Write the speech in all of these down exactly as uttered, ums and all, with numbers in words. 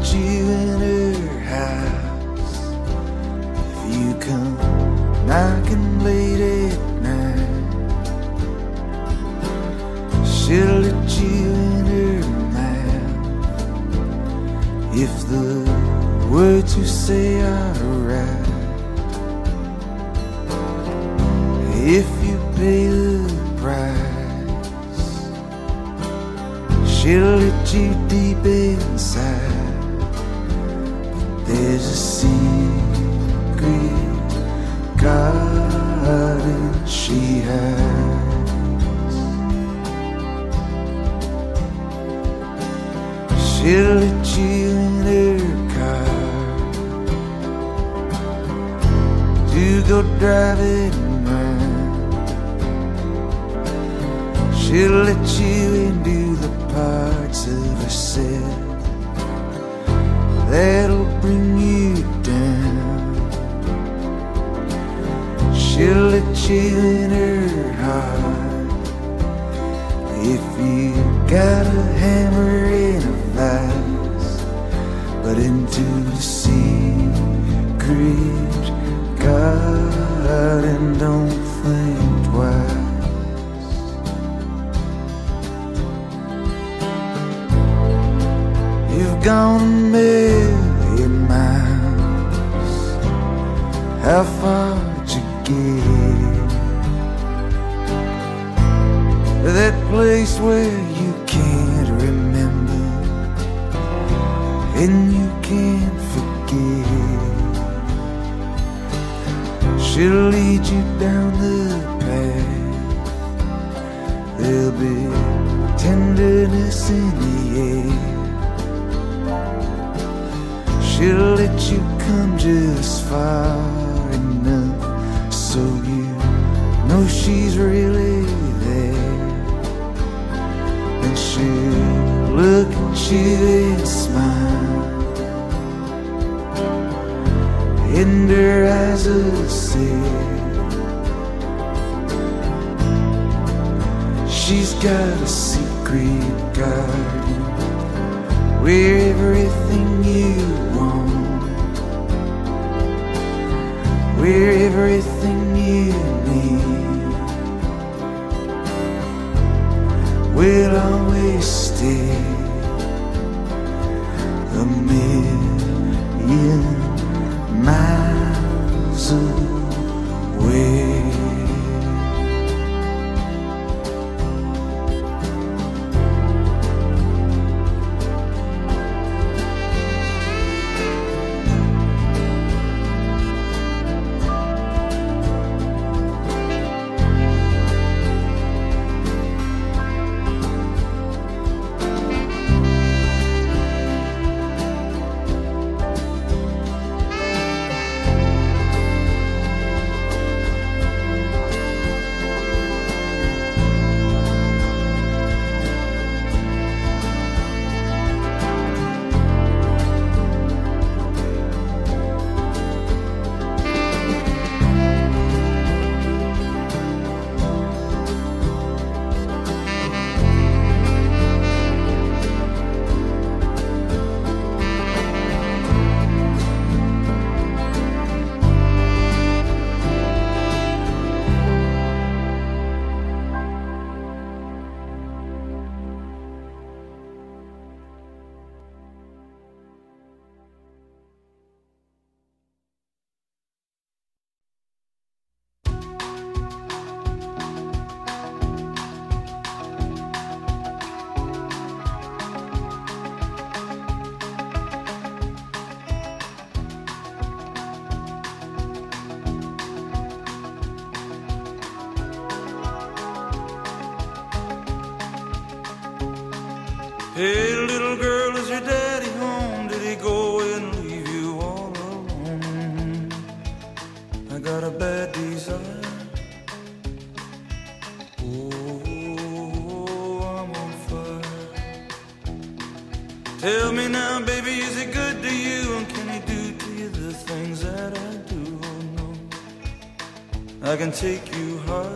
let you in her house. If you come knocking late at night, she'll let you in her mouth. If the words you say are right, if you pay the price, she'll let you deep inside. But there's a secret garden she hides. She'll let you in her car to go driving around. She'll let you into the parts of herself that'll bring you down. She'll let you in her heart. If you got a hammer in a vise, but into the secret garden, don't think twice. You've gone a million miles. How far'd you get? That place where you can't remember and you can't forget. She'll lead you down the path. There'll be tenderness in the air. She'll let you come just far enough so you know she's really there. And she'll look at you and smile, and her eyes will say she's got a secret garden where everything you want, where everything you need will always stay a million miles away. Hey, little girl, is your daddy home? Did he go and leave you all alone? I got a bad desire. Oh, I'm on fire. Tell me now, baby, is he good to you? And can he do to you the things that I do? Oh, no, I can take you high.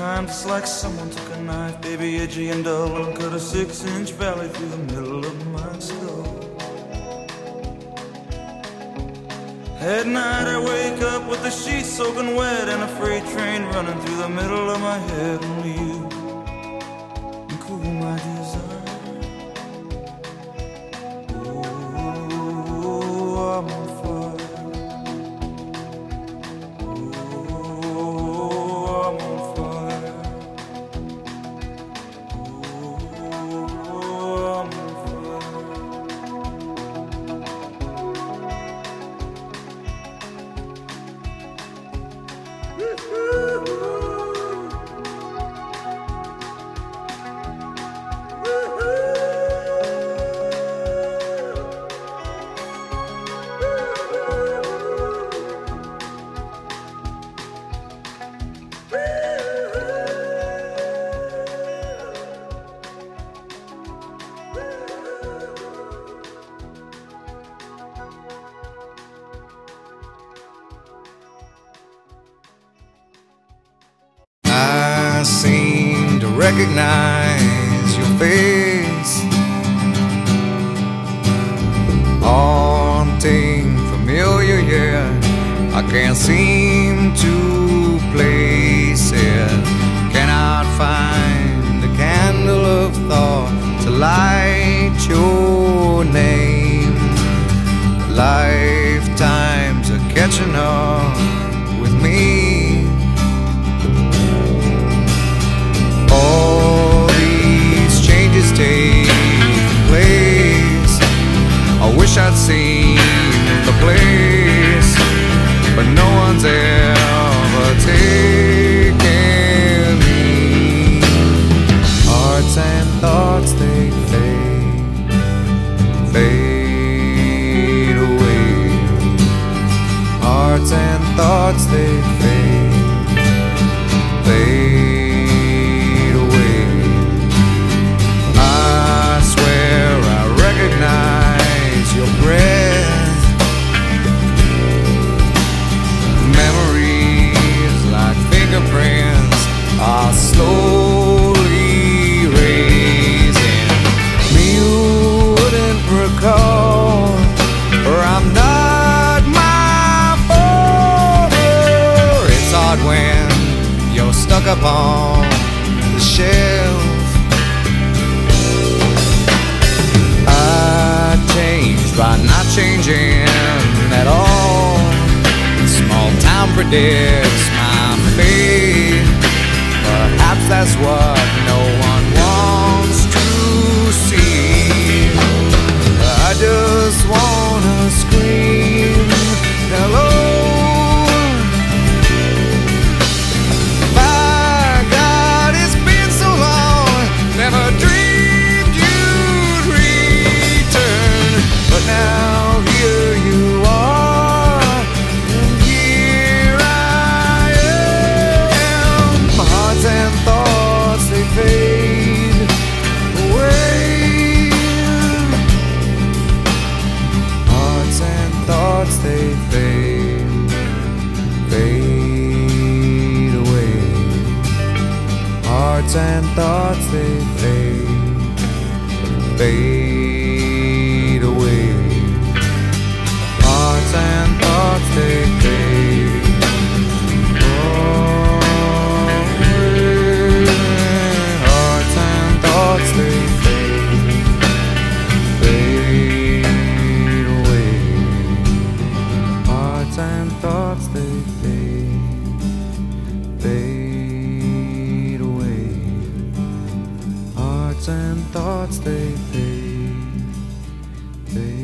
Sometimes it's like someone took a knife, baby, edgy and dull, and cut a six-inch valley through the middle of my skull. At night I wake up with the sheets soaking wet and a freight train running through the middle of my head. Only you can cool my desire. Oh, I'm on fire. I seem to recognize your face, haunting, familiar, yet I can't seem to place it. Cannot find a candle of thought to light your name. Lifetimes are catching up with me. All these changes take place. I wish I'd seen the place, but no one's ever taken me. Hearts and thoughts, they fade, fade away. Hearts and thoughts, they fade, fade. Your breath, memories like fingerprints are slowly erasing. Me you wouldn't recall, or I'm not my father. It's hard when you're stuck upon the shelf. By not changing at all. Small town predicts my fate. Perhaps that's what no one wants to see. I just wanna scream hello. My God, it's been so long. Never dreamed you'd return. But now here you are, and here I am. My hearts and thoughts, they fade away. Hearts and thoughts, they fade, fade away. Hearts and thoughts, they fade, fade away. Hearts and thoughts, they fade away. Hearts and thoughts, they fade, fade away. Hearts and thoughts, they fade, fade away. Hearts and thoughts, they fade, fade.